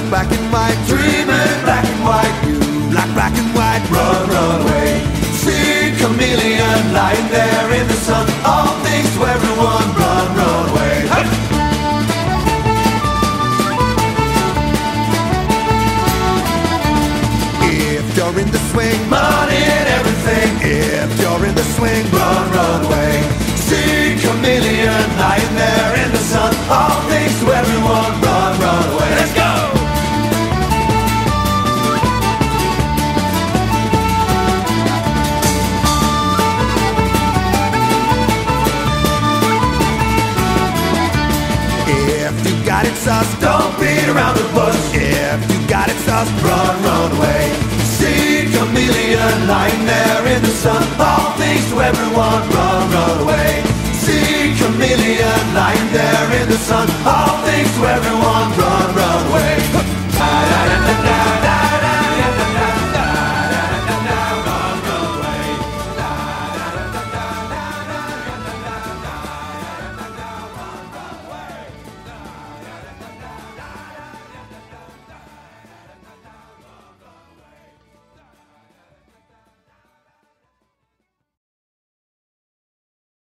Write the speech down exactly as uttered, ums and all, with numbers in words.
black and white, dreaming black and white. You like black and white, run, run away. See chameleon lying there in the sun. All things to everyone, run, run away. If you're in the swing, money and everything. If you're in the swing, run, run away. See chameleon lying there in the sun. All things to everyone, run, run away. Let's go! If you got it sus, don't beat around the bush. If you got it sus, run, run away. See chameleon lying there in the sun. All things to everyone, run, run away. See chameleon lying there in the sun. All things to everyone, run.